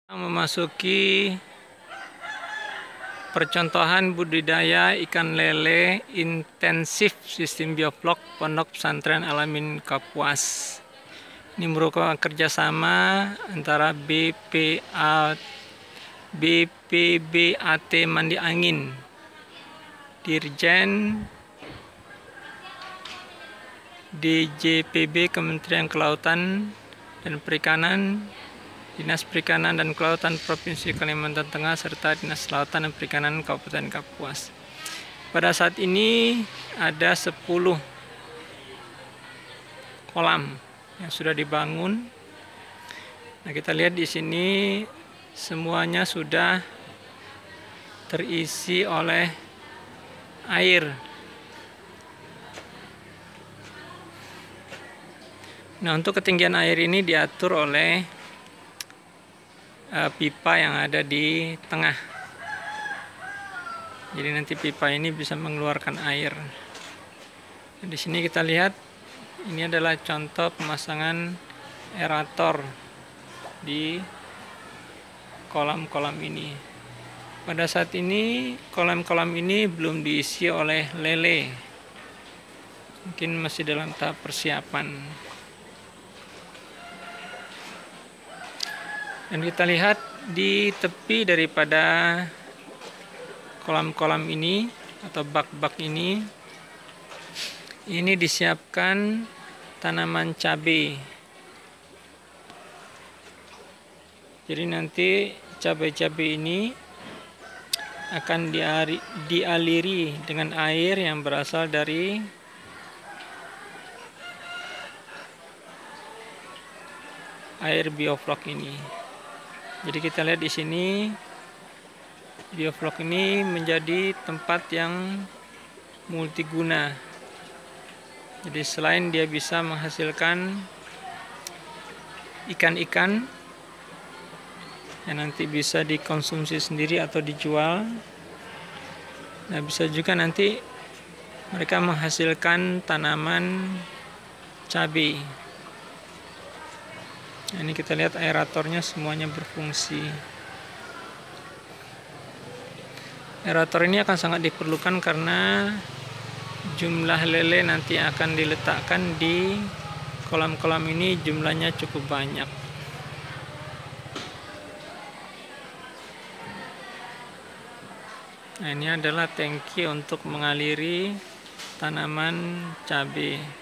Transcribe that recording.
Memasuki percontohan budidaya ikan lele intensif sistem bioflok Pondok Pesantren Al-Amin Kapuas. Ini merupakan kerjasama antara BPBAT Mandi Angin, Dirjen DJPB Kementerian Kelautan dan Perikanan, Dinas Perikanan dan Kelautan Provinsi Kalimantan Tengah, serta Dinas Kelautan dan Perikanan Kabupaten Kapuas. Pada saat ini ada 10 kolam yang sudah dibangun. Nah, kita lihat di sini semuanya sudah terisi oleh air. Nah, untuk ketinggian air ini diatur oleh pipa yang ada di tengah. Jadi nanti pipa ini bisa mengeluarkan air. Di sini kita lihat ini adalah contoh pemasangan aerator di kolam-kolam ini. Pada saat ini kolam-kolam ini belum diisi oleh lele. Mungkin masih dalam tahap persiapan. Dan kita lihat di tepi daripada kolam-kolam ini atau bak-bak ini disiapkan tanaman cabai. Jadi nanti cabai-cabai ini akan dialiri dengan air yang berasal dari air bioflok ini. Jadi kita lihat di sini bioflok ini menjadi tempat yang multiguna. Jadi selain dia bisa menghasilkan ikan-ikan yang nanti bisa dikonsumsi sendiri atau dijual, nah bisa juga nanti mereka menghasilkan tanaman cabai. Nah, ini kita lihat aeratornya semuanya berfungsi. Aerator ini akan sangat diperlukan karena jumlah lele nanti akan diletakkan di kolam-kolam ini jumlahnya cukup banyak. Nah, ini adalah tangki untuk mengaliri tanaman cabai.